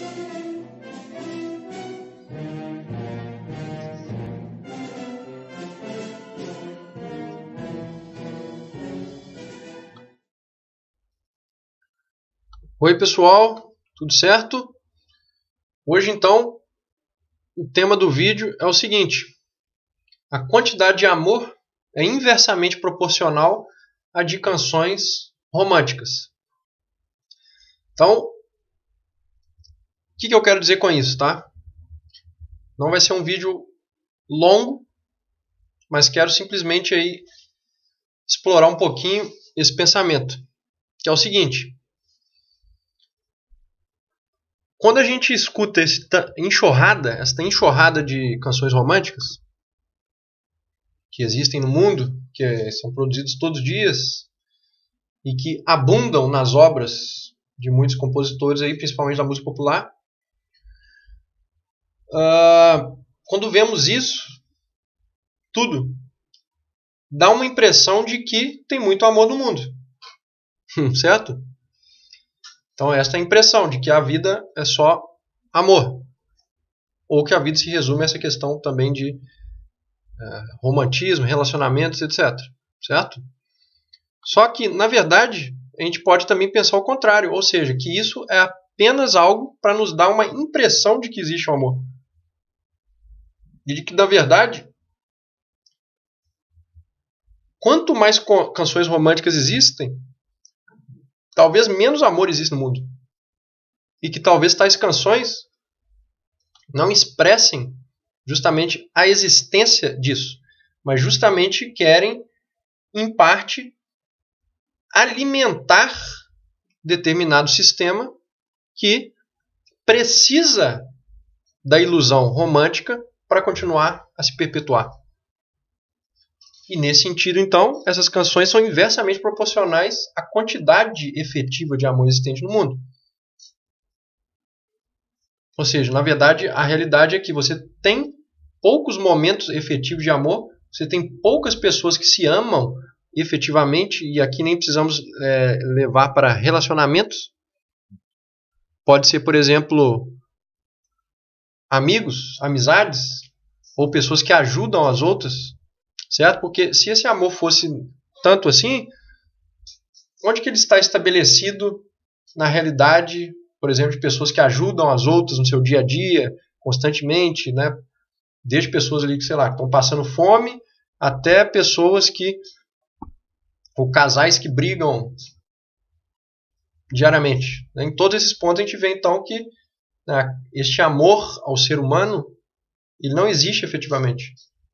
Oi pessoal, tudo certo? Hoje então o tema do vídeo é o seguinte: a quantidade de amor é inversamente proporcional à de canções românticas. Então, o que eu quero dizer com isso, tá? Não vai ser um vídeo longo, mas quero simplesmente aí explorar um pouquinho esse pensamento, que é o seguinte: quando a gente escuta esta enxurrada de canções românticas que existem no mundo, que são produzidos todos os dias e que abundam nas obras de muitos compositores, aí, principalmente da música popular, quando vemos isso, tudo dá uma impressão de que tem muito amor no mundo, certo? Então esta é a impressão de que a vida é só amor, ou que a vida se resume a essa questão também de romantismo, relacionamentos, etc. Certo? Só que, na verdade, a gente pode também pensar o contrário, ou seja, que isso é apenas algo para nos dar uma impressão de que existe um amor. E de que, na verdade, quanto mais canções românticas existem, talvez menos amor existe no mundo. E que talvez tais canções não expressem justamente a existência disso, mas justamente querem, em parte, alimentar determinado sistema que precisa da ilusão romântica para continuar a se perpetuar. E nesse sentido, então, essas canções são inversamente proporcionais à quantidade efetiva de amor existente no mundo. Ou seja, na verdade, a realidade é que você tem poucos momentos efetivos de amor, você tem poucas pessoas que se amam efetivamente, e aqui nem precisamos levar para relacionamentos. Pode ser, por exemplo, amigos, amizades, ou pessoas que ajudam as outras, certo? Porque se esse amor fosse tanto assim, onde que ele está estabelecido na realidade, por exemplo, de pessoas que ajudam as outras no seu dia a dia, constantemente, né? Desde pessoas ali que, sei lá, estão passando fome, até pessoas que, ou casais que brigam diariamente. Em todos esses pontos a gente vê então que este amor ao ser humano, ele não existe efetivamente.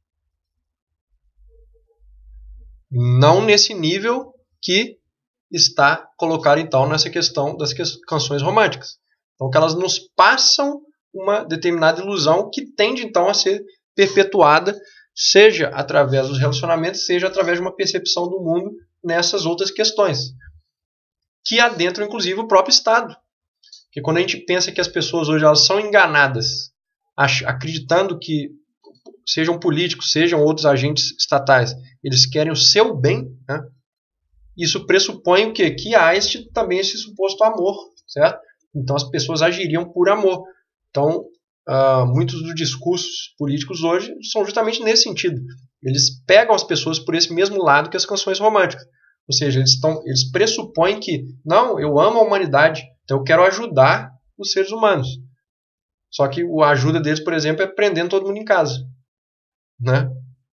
Não nesse nível que está colocado então nessa questão das canções românticas. Então que elas nos passam uma determinada ilusão que tende então a ser perpetuada, seja através dos relacionamentos, seja através de uma percepção do mundo nessas outras questões, que adentram inclusive o próprio Estado. Porque quando a gente pensa que as pessoas hoje elas são enganadas, acreditando que sejam políticos, sejam outros agentes estatais, eles querem o seu bem, né? Isso pressupõe o quê? Que há também esse suposto amor, certo? Então as pessoas agiriam por amor. Então, muitos dos discursos políticos hoje são justamente nesse sentido. Eles pegam as pessoas por esse mesmo lado que as canções românticas. Ou seja, eles pressupõem que, não, eu amo a humanidade, então eu quero ajudar os seres humanos. Só que a ajuda deles, por exemplo, é prendendo todo mundo em casa, né?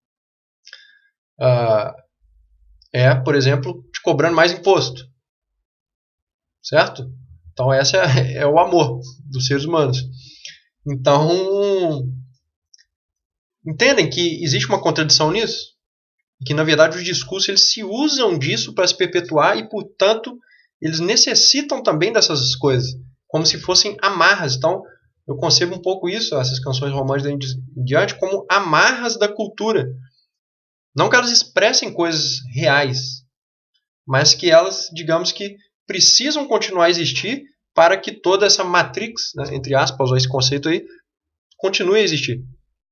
Por exemplo, te cobrando mais imposto, certo? Então esse é o amor dos seres humanos. Então, entendem que existe uma contradição nisso? Que na verdade os discursos eles se usam disso para se perpetuar e, portanto, eles necessitam também dessas coisas, como se fossem amarras. Então, eu concebo um pouco isso, essas canções românticas em diante, como amarras da cultura. Não que elas expressem coisas reais, mas que elas, digamos que, precisam continuar a existir para que toda essa matrix, né, entre aspas, esse conceito aí, continue a existir.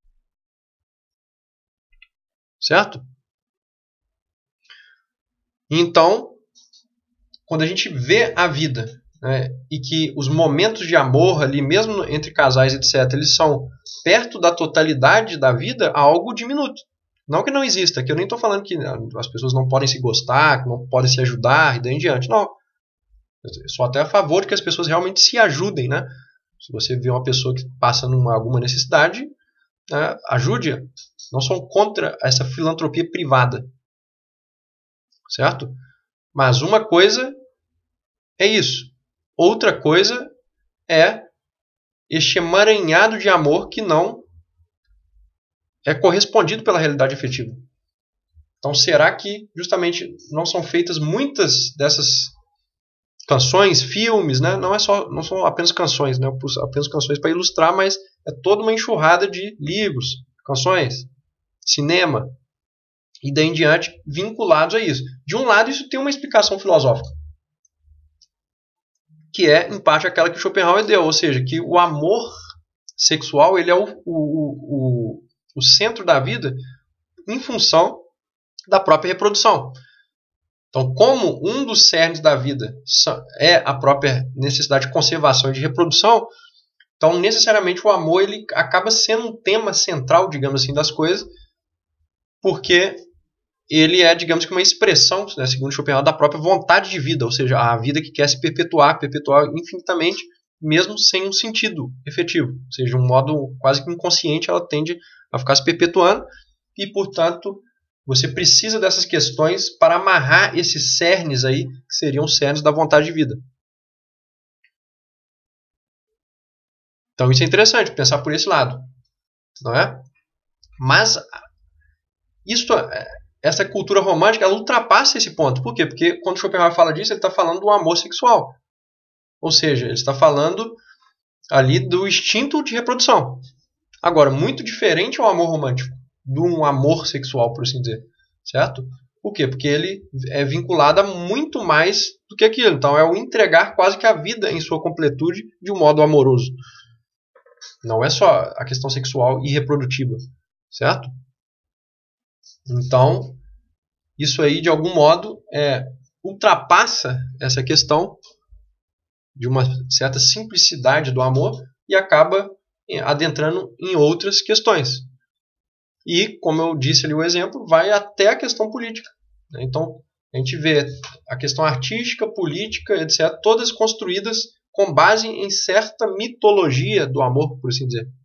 Certo? Então, quando a gente vê a vida, né, e que os momentos de amor ali, mesmo entre casais, etc., eles são perto da totalidade da vida, algo diminuto. Não que não exista, que eu nem estou falando que as pessoas não podem se gostar, que não podem se ajudar e daí em diante. Não. Eu sou até a favor de que as pessoas realmente se ajudem, né? Se você vê uma pessoa que passa alguma necessidade, né, ajude-a. Não sou contra essa filantropia privada. Certo? Mas uma coisa é isso. Outra coisa é este emaranhado de amor que não é correspondido pela realidade efetiva. Então, será que justamente não são feitas muitas dessas canções, filmes, né? Não são apenas canções, né? Apenas canções para ilustrar, mas é toda uma enxurrada de livros, canções, cinema e daí em diante vinculados a isso. De um lado, isso tem uma explicação filosófica, que é, em parte, aquela que Schopenhauer deu, ou seja, que o amor sexual ele é o centro da vida em função da própria reprodução. Então, como um dos cernes da vida é a própria necessidade de conservação e de reprodução, então, necessariamente, o amor ele acaba sendo um tema central, digamos assim, das coisas, porque ele é, digamos que, uma expressão, né, segundo Schopenhauer, da própria vontade de vida, ou seja, a vida que quer se perpetuar infinitamente, mesmo sem um sentido efetivo. Ou seja, de um modo quase que inconsciente, ela tende a ficar se perpetuando e, portanto, você precisa dessas questões para amarrar esses cernes aí, que seriam os cernes da vontade de vida. Então isso é interessante, pensar por esse lado. Não é? Mas essa cultura romântica ela ultrapassa esse ponto. Por quê? Porque quando Schopenhauer fala disso, ele está falando do amor sexual. Ou seja, ele está falando ali do instinto de reprodução. Agora, muito diferente é o amor romântico de um amor sexual, por assim dizer. Certo? Por quê? Porque ele é vinculado a muito mais do que aquilo. Então, é o entregar quase que a vida em sua completude de um modo amoroso. Não é só a questão sexual e reprodutiva. Certo? Então, isso aí, de algum modo, ultrapassa essa questão de uma certa simplicidade do amor e acaba adentrando em outras questões. E, como eu disse ali o exemplo, vai até a questão política. Então, a gente vê a questão artística, política, etc., todas construídas com base em certa mitologia do amor, por assim dizer.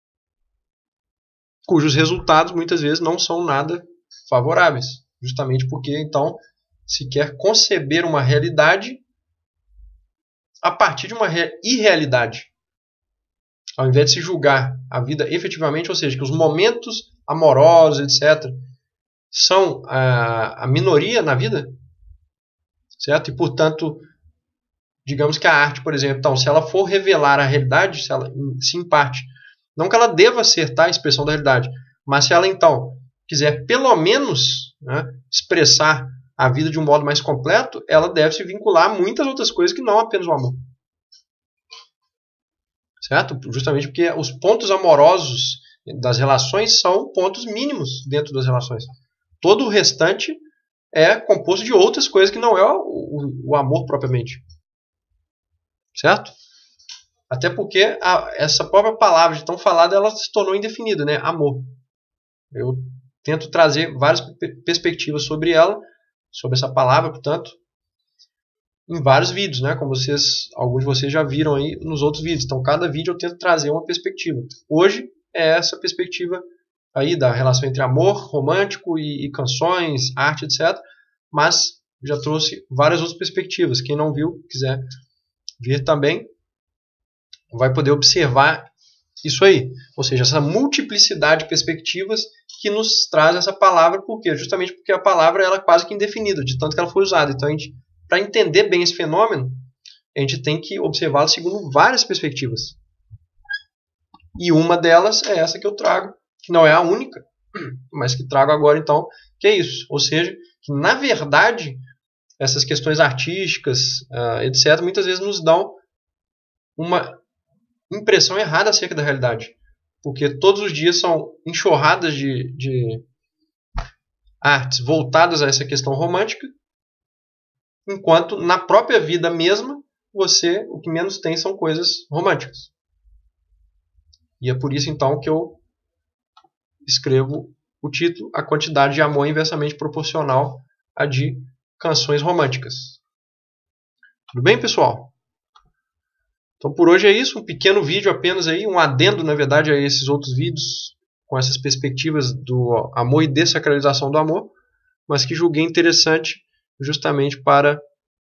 Cujos resultados, muitas vezes, não são nada favoráveis. Justamente porque, então, se quer conceber uma realidade a partir de uma irrealidade. Ao invés de se julgar a vida efetivamente, ou seja, que os momentos amorosos, etc., são a minoria na vida, certo? E, portanto, digamos que a arte, por exemplo, então, se ela for revelar a realidade, se em parte, não que ela deva ser a expressão da realidade, mas se ela, então, quiser pelo menos, né, expressar a vida de um modo mais completo, ela deve se vincular a muitas outras coisas que não apenas o amor. Certo? Justamente porque os pontos amorosos das relações são pontos mínimos dentro das relações. Todo o restante é composto de outras coisas que não é o amor propriamente. Certo? Até porque essa própria palavra de tão falada ela se tornou indefinida, né? Amor. Eu tento trazer várias perspectivas sobre ela, sobre essa palavra, portanto, em vários vídeos, né? Como alguns de vocês já viram aí nos outros vídeos. Então, cada vídeo eu tento trazer uma perspectiva. Hoje é essa perspectiva aí da relação entre amor romântico e canções, arte, etc. Mas já trouxe várias outras perspectivas. Quem não viu, quiser ver também, vai poder observar isso aí. Ou seja, essa multiplicidade de perspectivas que nos traz essa palavra. Por quê? Justamente porque a palavra ela é quase que indefinida, de tanto que ela foi usada. Então, para entender bem esse fenômeno, a gente tem que observá-lo segundo várias perspectivas. E uma delas é essa que eu trago, que não é a única, mas que trago agora então, que é isso. Ou seja, que na verdade, essas questões artísticas, etc., muitas vezes nos dão uma impressão errada acerca da realidade. Porque todos os dias são enxurradas de artes voltadas a essa questão romântica, enquanto na própria vida mesma você o que menos tem são coisas românticas. E é por isso então que eu escrevo o título: A quantidade de amor é inversamente proporcional à de canções românticas. Tudo bem, pessoal? Então por hoje é isso, um pequeno vídeo apenas aí, um adendo na verdade a esses outros vídeos com essas perspectivas do amor e desacralização do amor, mas que julguei interessante justamente para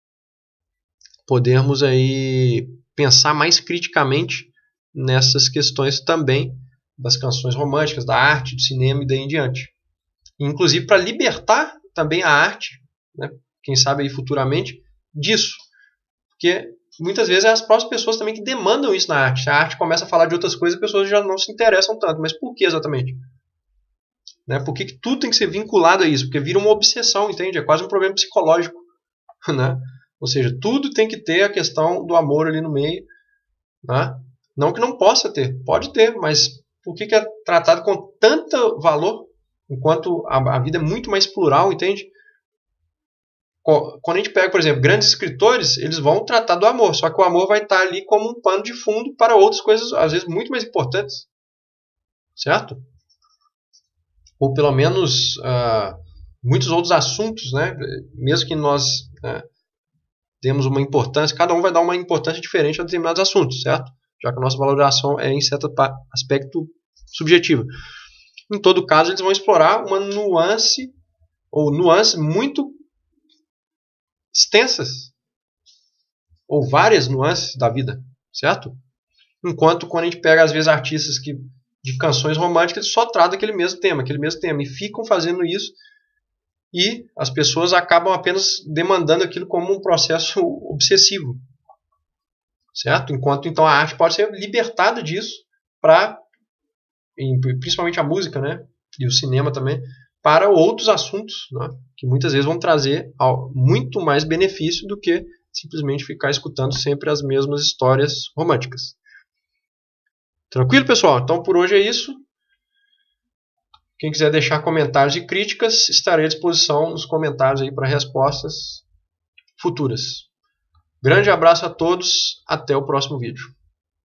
podermos aí pensar mais criticamente nessas questões também das canções românticas, da arte, do cinema e daí em diante. Inclusive para libertar também a arte, né, quem sabe aí futuramente, disso. Porque muitas vezes é as próprias pessoas também que demandam isso na arte. Se a arte começa a falar de outras coisas, as pessoas já não se interessam tanto. Mas por que exatamente? Né? Por que tudo tem que ser vinculado a isso? Porque vira uma obsessão, entende? É quase um problema psicológico. Né? Ou seja, tudo tem que ter a questão do amor ali no meio. Né? Não que não possa ter, pode ter, mas por que é tratado com tanto valor, enquanto a vida é muito mais plural, entende? Quando a gente pega, por exemplo, grandes escritores, eles vão tratar do amor, só que o amor vai estar ali como um pano de fundo para outras coisas, às vezes, muito mais importantes. Certo? Ou pelo menos muitos outros assuntos, né? Mesmo que nós demos uma importância, cada um vai dar uma importância diferente a determinados assuntos, certo? Já que a nossa valoração é em certo aspecto subjetiva. Em todo caso, eles vão explorar uma nuance, ou nuances muito extensas, ou várias nuances da vida, certo? Enquanto quando a gente pega, às vezes, artistas de canções românticas, eles só tratam aquele mesmo tema, e ficam fazendo isso, e as pessoas acabam apenas demandando aquilo como um processo obsessivo, certo? Enquanto então a arte pode ser libertada disso para, principalmente a música, né? E o cinema também, para outros assuntos, né? Que muitas vezes vão trazer muito mais benefício do que simplesmente ficar escutando sempre as mesmas histórias românticas. Tranquilo, pessoal? Então por hoje é isso. Quem quiser deixar comentários e críticas, estarei à disposição nos comentários aí para respostas futuras. Grande abraço a todos, até o próximo vídeo.